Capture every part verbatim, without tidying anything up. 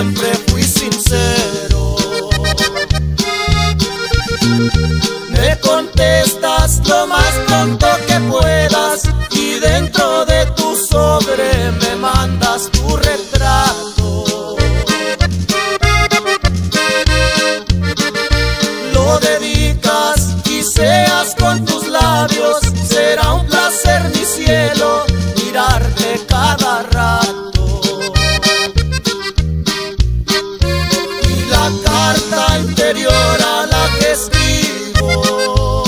siempre fui sincero. Me contestas lo más pronto que puedas y dentro de tu sobre me mandas tu retrato. Lo dedicas y seas con tus labios, será un placer mi cielo mirarte cada rato. Y la carta interior a la que escribo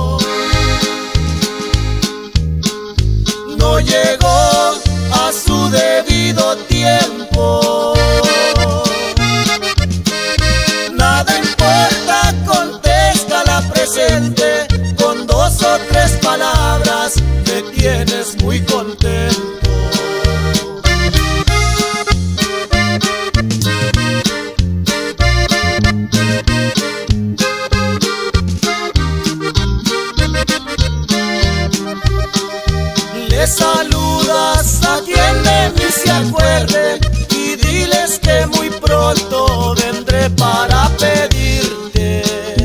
no llegó a su debido tiempo. Nada importa, contesta la presente, con dos o tres palabras me tienes muy contento. Le saludas a quien de mí se acuerde y diles que muy pronto vendré para pedirte.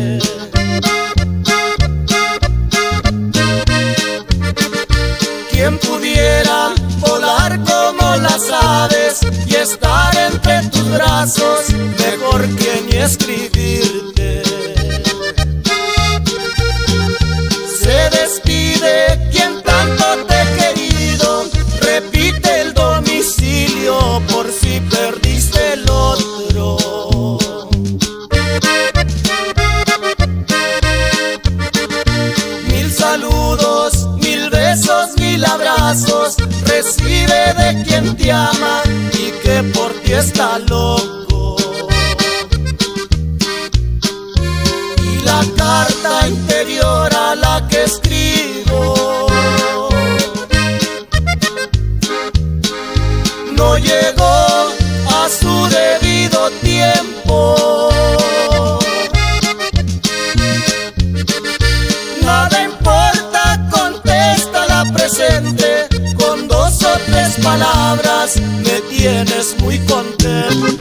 Quien pudiera volar como las aves y estar entre tus brazos, mejor que ni escribirte. Se despide quien tanto te he querido, repite el domicilio por si perdiste el otro. Mil saludos, mil besos, mil abrazos, recibe de quien te ama y que por ti está loco. Y la carta interior a la que escribo no llegó a su debido tiempo. Nada importa, contesta la presente, con dos o tres palabras me tienes muy contento.